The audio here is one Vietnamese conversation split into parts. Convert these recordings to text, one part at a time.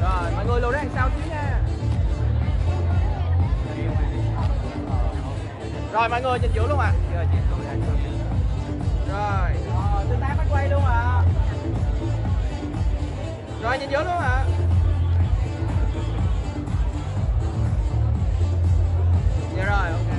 Rồi mọi người lùi ra đằng sau xíu nha. Rồi mọi người nhìn giữa luôn ạ. Rồi tương tác bắt quay luôn ạ. Rồi nhìn giữa luôn ạ. Dạ rồi, ok.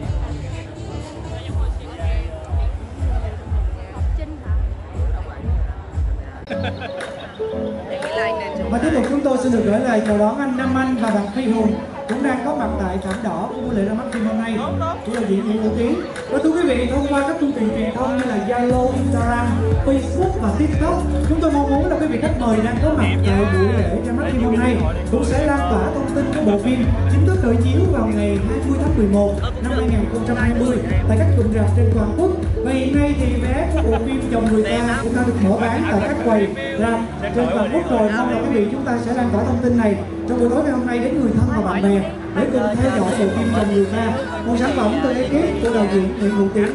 Và tiếp tục chúng tôi xin được gửi lời chào đón anh Nam Anh và bạn Phi Hùng cũng đang có mặt tại thảm đỏ của buổi lễ ra mắt phim hôm nay của đạo diễn Nguyễn Hữu Tiến. Và thưa quý vị, thông qua các phương tiện truyền thông như là Zalo, Instagram, Facebook và TikTok, chúng tôi mong muốn là quý vị khách mời đang có mặt tại buổi lễ ra mắt phim hôm nay cũng sẽ lan tỏa thông tin của bộ phim chính thức khởi chiếu vào ngày 20 tháng 11 năm 2020 tại các cụm rạp trên toàn quốc. Và hiện nay thì vé của bộ phim Chồng Người Ta cũng đã được mở bán tại các quầy rạp trên toàn quốc rồi. Mong là quý vị chúng ta sẽ lan tỏa thông tin này trong buổi tối ngày hôm nay đến người thân và bạn bè để cùng theo dõi bộ phim Chồng Người Ta, một sản phẩm từ ekip của đạo diễn Nguyễn Hữu Tiến.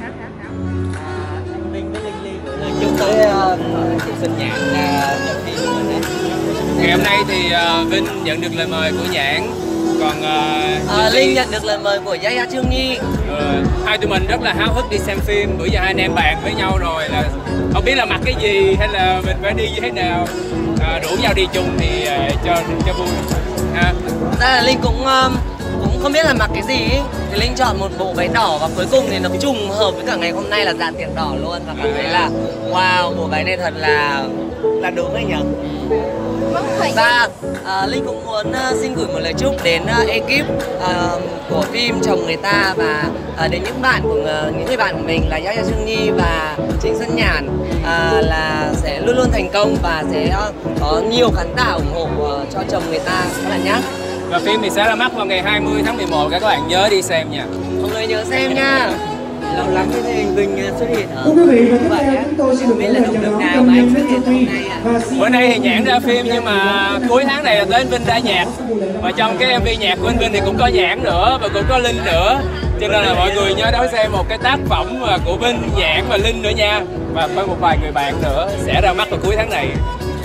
Chúc tới sinh nhạc nhận phim của mình. Ngày hôm nay thì Vinh nhận được lời mời của Nhãn, còn Linh nhận được lời mời của Yaya Trương Nhi. Hai tụi mình rất là háo hức đi xem phim. Bữa giờ hai anh em bàn với nhau rồi là không biết là mặc cái gì hay là mình phải đi như thế nào, rủ nhau đi chung thì cho vui. Ra là Linh cũng không biết là mặc cái gì ý. Thì Linh chọn một bộ váy đỏ và cuối cùng thì nó trùng hợp với cả ngày hôm nay là dàn tiệc đỏ luôn, và cảm thấy là wow, bộ váy này thật là đúng đấy nhỉ. Và Linh cũng muốn xin gửi một lời chúc đến ekip của phim Chồng Người Ta và đến những người bạn của mình là Yaya Trương Nhi và Trịnh Xuân Nhàn, là sẽ luôn luôn thành công và sẽ có nhiều khán giả ủng hộ cho Chồng Người Ta các bạn nhé. Và phim thì sẽ ra mắt vào ngày 20 tháng 11, các bạn nhớ đi xem nha. Mọi người nhớ xem nha. Lâu lắm mới thấy anh Vinh xuất hiện ở. Thưa quý vị, và tiếp theo chúng tôi xin được gửi lời chào đón công nhân Vinh Thị và bữa nay thì Nhãn ra phim nhưng mà cuối tháng này là tới anh Vinh ra nhạc, và trong cái MV nhạc của anh Vinh thì cũng có Nhãn nữa và cũng có Linh nữa, cho nên là mọi người nhớ đón xem một cái tác phẩm của Vinh, Nhãn và Linh nữa nha, và có một vài người bạn nữa sẽ ra mắt vào cuối tháng này.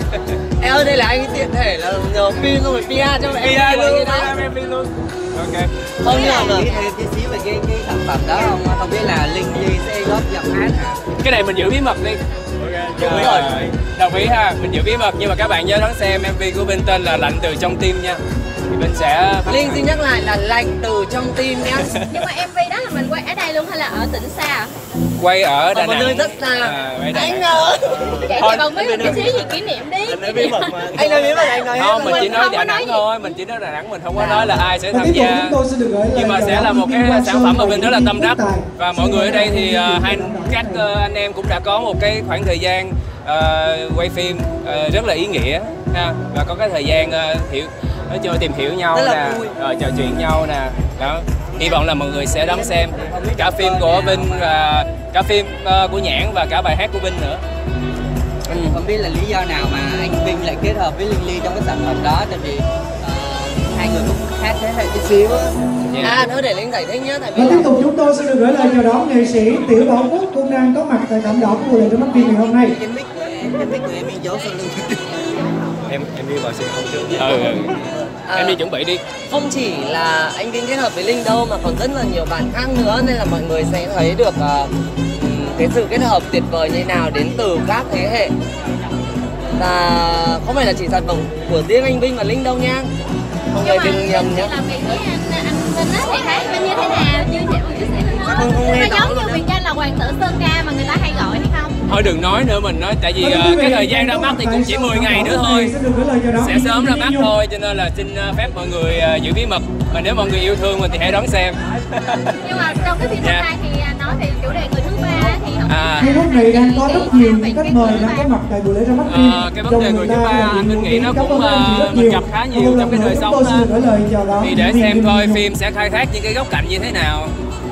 Em ơi, đây là anh tiện thể là nhờ phim xong rồi PR cho em luôn. Ok. Không nhờ mà thêm tí xíu về cái sản phẩm đó không biết là Linh Ly sẽ góp giọng hát hả? Cái này mình giữ bí mật đi. Đúng rồi. Đồng ý ha, mình giữ bí mật, nhưng mà các bạn nhớ đón xem MV của Vinh tên là Lạnh Từ Trong Tim nha. Thì Vinh sẽ Linh xin nhắc lại là Lạnh Từ Trong Tim nhé. Nhưng mà MV đó là mình quay ở đây luôn hay là ở tỉnh xa? Quay ở Đà Nẵng. Một nơi rất xa. Anh ơi. Vậy thì bạn biết một tí gì kỷ niệm đi. Anh nói bí mật anh nói không, mình chỉ nói Đà Nẵng thôi, mình chỉ nói Đà Nẵng, mình không có nói là ai sẽ tham gia. Nhưng mà sẽ là một cái sản phẩm mà Vinh rất là tâm đắc, và mọi người ở đây thì các anh em cũng đã có một cái khoảng thời gian quay phim rất là ý nghĩa ha, và có cái thời gian nói chung tìm hiểu nhau nè, trò chuyện nhau nè, đó. Hy vọng là mọi người sẽ đón xem cả phim của Vinh, cả phim của Nhãn và cả bài hát của Vinh nữa. Không biết là lý do nào mà anh Vinh lại kết hợp với Linh Ly trong cái sản phẩm đó, tại vì hai người cũng khác thế hệ tí xíu. Nữa để Linh giải thích nhé. Và tiếp tục chúng tôi xin được gửi lời chào đón nghệ sĩ Tiểu Bảo Quốc cũng đang có mặt tại thảm đỏ của buổi lễ ra mắt phim ngày hôm nay. Cái mic của em giấu sau lưng. Em đi vào sân khấu trước. Em đi chuẩn bị đi. Không chỉ là anh Vinh kết hợp với Linh đâu mà còn rất là nhiều bạn khác nữa, nên là mọi người sẽ thấy được cái sự kết hợp tuyệt vời như nào đến từ các thế hệ. Và không phải là chỉ sản phẩm của riêng anh Vinh và Linh đâu nha. Mọi người đừng nhầm nhé. Làm việc với anh Vinh á thì thấy Vinh như thế nào? Chia sẻ một chút xíu nữa. Nó giống như biệt danh là Hoàng tử Sơn Ca mà người ta hay gọi hay không? Thôi đừng nói nữa, mình nói tại vì cái thời gian ra mắt thì cũng chỉ 10 ngày nữa thôi, sẽ sớm ra mắt thôi, cho nên là xin phép mọi người giữ bí mật, mà nếu mọi người yêu thương mình thì hãy đón xem. Nhưng mà trong cái phim hôm nay thì nói về chủ đề người thứ ba thì Ngay lúc này đang có rất nhiều những khách mời đang có mặt tại buổi lễ ra mắt phim. Cái vấn đề người thứ ba anh Vinh nghĩ nó cũng mình gặp khá nhiều trong cái đời sống đó. Thì để xem coi phim sẽ khai thác những cái góc cạnh như thế nào.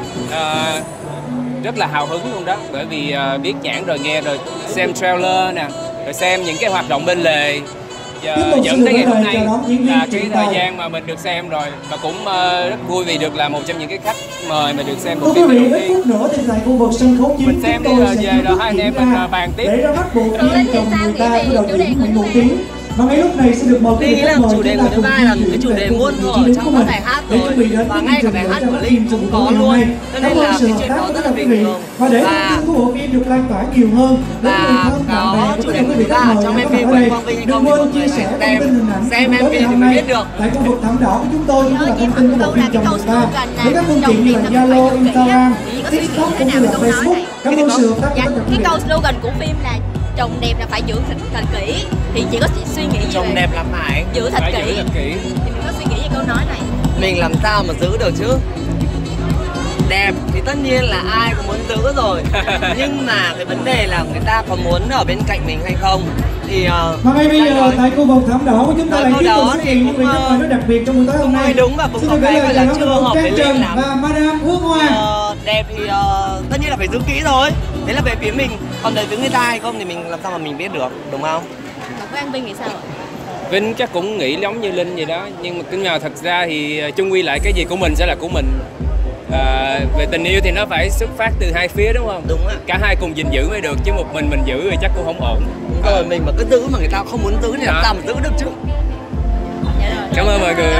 Rất là hào hứng luôn đó, bởi vì biết Nhãn rồi, nghe rồi, xem trailer nè, rồi xem những cái hoạt động bên lề, dẫn tới ngày hôm nay là cái thời gian mà mình được xem rồi, và cũng rất vui vì được là một trong những cái khách mời mà được xem bộ phim đầu tiên. Mình xem đi rồi về rồi hai anh em mình bàn tiếp. Để ra mắt bộ phim Chồng Người Ta của đạo diễn Nguyễn Hữu Tiến. Và ngay lúc này sẽ được mời Linh nghĩ là chủ đề của chúng ta là một cái chủ đề muôn thuở trong các bài hát rồi, và ngay cả bài hát của Linh cũng có luôn, cho nên là cái chuyện đó rất là bình thường. Và để thông tin của bộ phim được lan tỏa nhiều hơn đến người thân bạn bè chủ của đề quý của vị chúng ta khách trong mời MV có của mặt ở đây. Quang Vinh hay Đừng không quên thì chia sẻ mọi thông người tin hình ảnh xem của MV thì hôm mới nay biết được. tại khu vực thảm đỏ của chúng tôi cũng là thông tin của bộ phim Chồng Người Ta với các phương tiện như là Zalo, Instagram, TikTok cũng như là Facebook. Cảm ơn sự hợp tác của tất cả quý Cái vị. câu slogan của phim là chồng đẹp là phải giữ thật kỹ, thì chị có suy nghĩ gì Chồng về đẹp là phải giữ thật Phải kỹ? giữ thật kỹ. Thì mình có suy nghĩ về câu nói này. mình làm sao mà giữ được chứ. Đẹp thì tất nhiên là ai cũng muốn giữ rồi, nhưng mà cái vấn đề là người ta có muốn ở bên cạnh mình hay không. Thì Và ngay bây giờ tại khu vực thảm đỏ của chúng ta Ở lại câu tiếp tục đó xuất thì hiện những cũng, vị khách mời rất đặc biệt trong buổi tối hôm nay. đúng và cũng Xin có được cái gửi gọi lời là chào chưa đón hợp Trang với Trần Linh lắm. và Madame Hương Hoa. Đẹp thì tất nhiên là phải giữ kỹ rồi, đấy là về phía mình, còn về phía người ta hay không thì mình làm sao mà mình biết được, đúng không? Còn với anh Vinh thì sao ạ? Vinh chắc cũng nghĩ giống như Linh vậy đó, nhưng mà cứ nào thật ra thì chung quy lại cái gì của mình sẽ là của mình. Về tình yêu thì nó phải xuất phát từ hai phía, đúng không? Đúng ạ. Cả hai cùng gìn giữ mới được, chứ một mình giữ thì chắc cũng không ổn. Rồi mình mà cứ giữ mà người ta không muốn giữ thì làm sao mà giữ được chứ. Dạ rồi. Cảm ơn mọi người.